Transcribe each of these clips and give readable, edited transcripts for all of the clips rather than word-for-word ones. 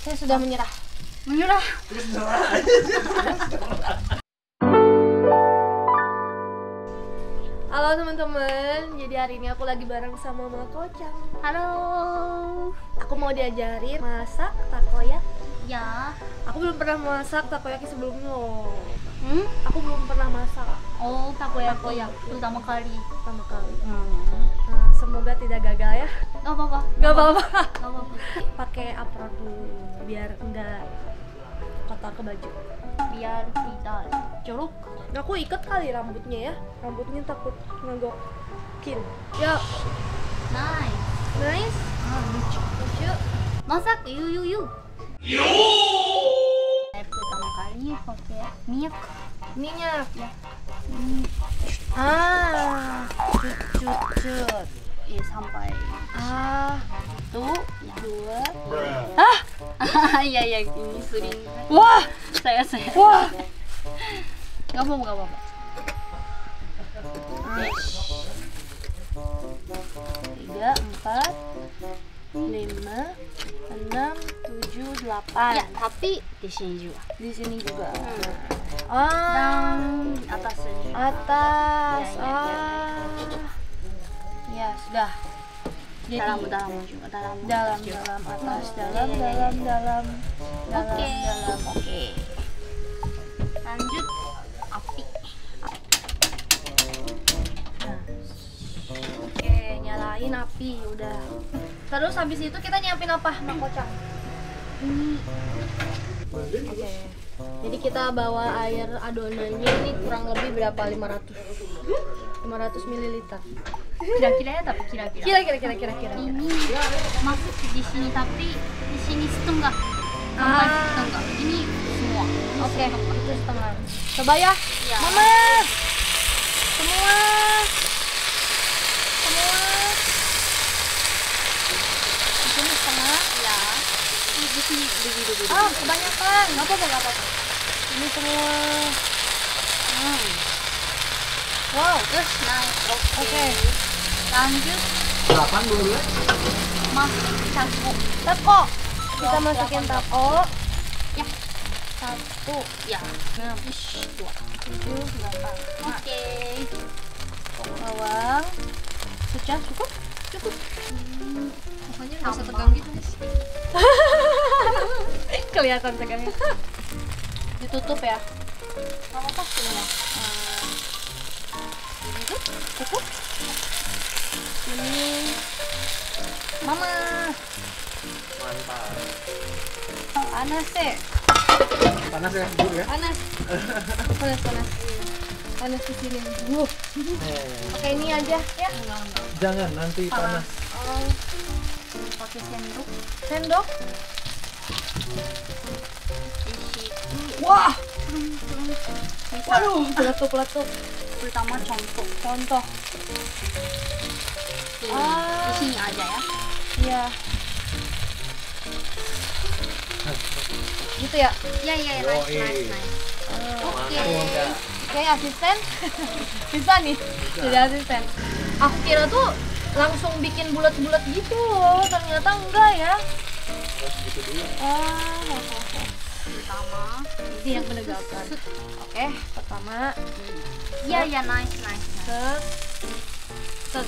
Saya sudah menyerah. Menyerah. Halo teman-teman, jadi hari ini aku lagi bareng sama Mama Kocang. Halo. Aku mau diajarin masak takoyaki. Ya. Aku belum pernah masak takoyaki sebelumnya loh. Aku belum pernah masak Oh, takoyaki. Takoyaki. Pertama kali. pertama kali. Nah, semoga tidak gagal ya. Gak apa-apa. Gak apa-apa. Gak apa-apa. Pakai apron dulu biar enggak kotor ke baju. Biar tidak jorok. Aku ikat kali rambutnya ya. Rambutnya takut ngegokin. Ya, Nice. nice. Lucu. Lucu. Masak yuk. Saya pertama kali pakai minyak. Minyak. Ya. Cut. Sampai Tuh, ya. dua. Iya ini sering. Wah, Saya. wah. Gak apa-apa. Tiga, empat, lima, enam, tujuh, delapan. Ya, tapi di sini juga. Di sini juga. Dan atasnya juga. Atas. Ya. Ya sudah. Jadi Dalam juga. Dalam atas, Ya. dalam. Oke. Lanjut api. Oke, nyalain api udah. Terus habis itu kita nyiapin apa, Mak Kocang? Ini Oke. Jadi kita bawa air adonannya ini kurang lebih berapa? 500 ml. kira-kira ya, tapi kira-kira. Kira. Ini masuk di sini tapi di sini setengah. Sampai setengah. Ini semua. Oke, itu setengah. Coba ya. Ya. Mama. Semua. Di sini setengah. Ya. Di sini dulu. Kebanyakan. Gak apa-apa. Ini semua. Wow. Terus nice. Oke. Lanjut 8 dulu ya. masuk campur. Tako. Kita masukin tako. Ya. 1, Ya. 7, 2. 8. Oke. Bawang. Sudah cukup? Pokoknya nggak usah tegang gitu. Kelihatan tegangnya. Ditutup ya. Nggak apa-apa semua. Cukup. Ini Mama. Mantap. Panas sih. Panas ya, Bu ya? Panas. Panas di sini. Oke, ini aja ya. Jangan nanti panas. Oh, Pakai sendok. sendok. Isi. Wah, Bisa. waduh, peletup. Pertama contoh. Di sini aja ya. Iya. Gitu ya. Ya, nice. Oke. Oke, asisten. Bisa nih. Jadi asisten. Aku kira tuh langsung bikin bulat-bulat gitu loh. Ternyata enggak ya. Pertama. Ini yang menegakkan. Oke, pertama. Ya, nice. Set.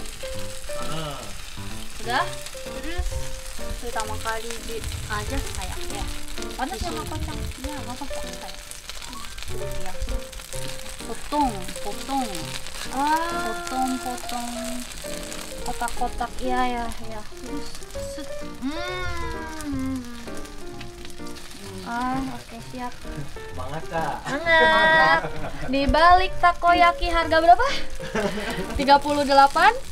Sudah. Terus pertama kali aja kayak ya. Panas ya Mak Kocang? Ya, nggak apa-apa kayak. Ya. Potong. Potong. Kotak-kotak. Iya. Terus set. Oke, siap. Semangat Kak. Hangat. Di balik takoyaki harga berapa? 38.000.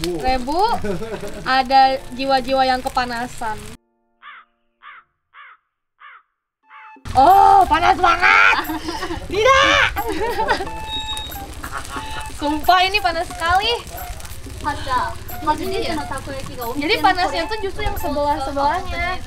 Ada jiwa-jiwa yang kepanasan. Oh, panas banget. Tidak. Sumpah ini panas sekali. Jadi panasnya tuh justru yang sebelah-sebelahnya.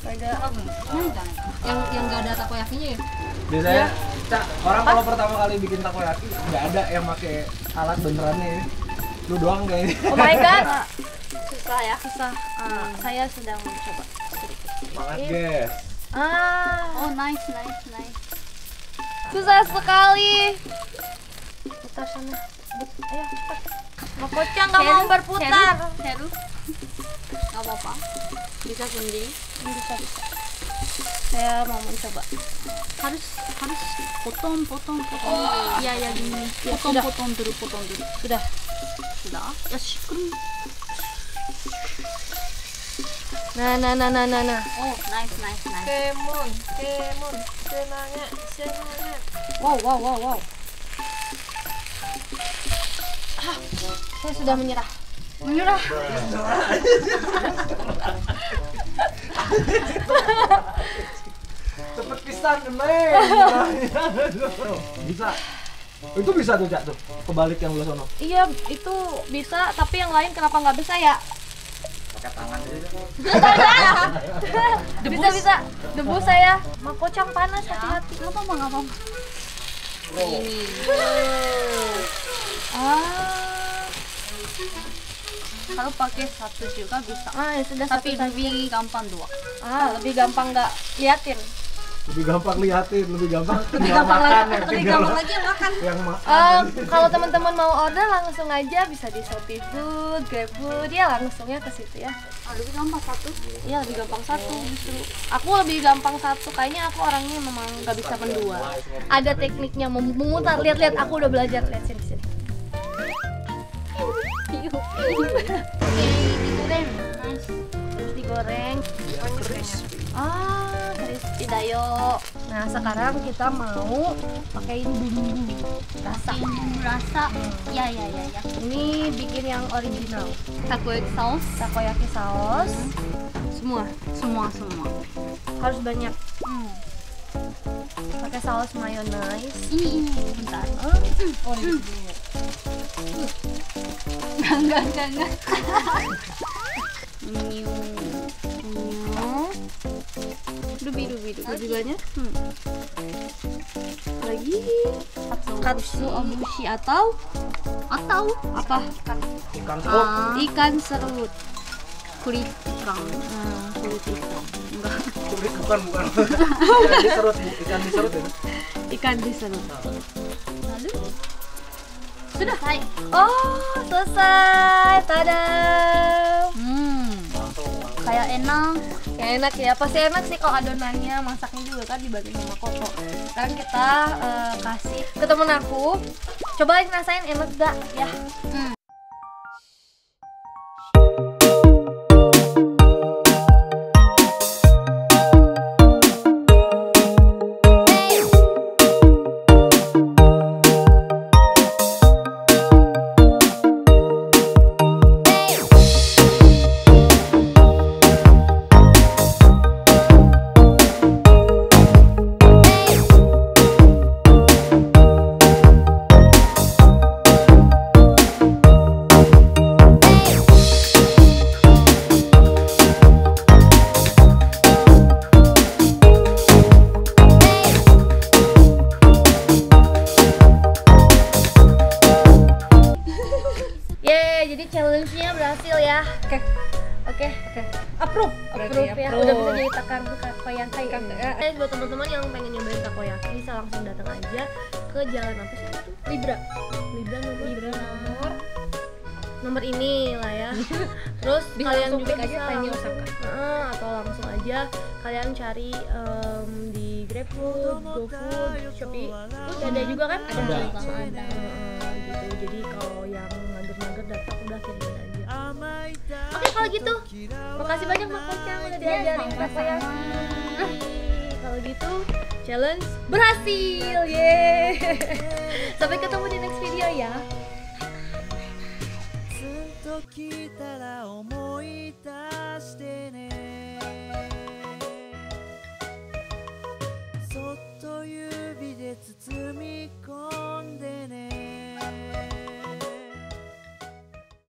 Yang nggak ada takoyakinya ya? Biasanya orang kalau pertama kali bikin takoyaki nggak ada yang pakai alat benerannya ini. Lu doang kayaknya. Oh my god. Susah ya, susah. Saya sedang mencoba sedikit. Semangat guys. Ah, Oh, nice, nice, nice. susah sekali. Putar sana. Ayo cepat. Makocang nggak mau berputar. Seru. Gak apa-apa. Bisa sendiri. Bisa. Saya mau mencoba. Harus potong. Iya, ya gini. Ya, sudah. Potong dulu. Sudah. Sudah. Ya, kering. Nah. Oh, nice. Kemon, senangnya. Wow. Ah, saya sudah menyerah. Cepet pisan, Neng. Bisa. Itu bisa tuh, Cak, tuh. Kebalik yang belah sono. Iya, itu bisa, tapi yang lain kenapa nggak bisa ya? Pakai tangan aja. Bisa. Debus saya. Makocang panas, hati-hati. Gak apa-apa. Ini. Kalau pakai satu juga bisa. Ya sudah Tapi satu saja. lebih gampang dua. Lebih gampang nggak liatin. Lebih gampang liatin, lebih gampang Lebih tinggal gampang makan, lagi, ya, lebih tinggal gampang lagi makan. yang makan. Kalau teman-teman mau order langsung aja bisa di Shopee Food, GrabFood, ya langsungnya ke situ ya. Lebih gampang satu. Iya lebih gampang satu justru. Aku lebih gampang satu, kayaknya aku orangnya memang nggak bisa mendua. Ada tekniknya memutar. Lihat aku udah belajar. Lihat sini. Oke, digoreng. Nice. Terus digoreng. Crispy. Crispy dayo. Nah sekarang kita mau pakai bumbu rasa. Rasa. Ya. Ini bikin yang original. Takoyaki Saus. Semua. Harus banyak. Pakai saus mayonnaise. Ini bentar. Oh, Enggak. Dubi lebih banyak. Lagi katsu obushi atau apa? Ikan serut. Ikan serut. Kulit ikan. Kulit ikan. Enggak. Kulit bukan. Ikan diserut ya. Ikan diserut. Lalu Sudah. Oh, selesai. Tada. Kayak enak. Ya enak ya, pasti enak sih kalau adonannya, masaknya juga kan dibagiin sama Koko. Sekarang kita kasih ke temen aku. Coba rasain enak gak ya? Jadi challenge-nya berhasil ya. Oke. Approve ya. Udah bisa jadi takoyaki. Buat teman-teman yang pengen nyobain takoyaki bisa langsung datang aja ke jalan apa sih itu? Libra nomor ini lah ya. Terus kalian juga bisa langsung atau langsung aja kalian cari di GrabFood, GoFood, Shopee. Terus ada juga kan? Ada. Gitu. Jadi kalau yang mager datang udah kirimin aja. Oke kalau gitu, makasih banyak Mak Kocang udah diajarin takoyaki. Kalau gitu challenge berhasil, yeay. Sampai ketemu di next video ya. 来たら思い出してね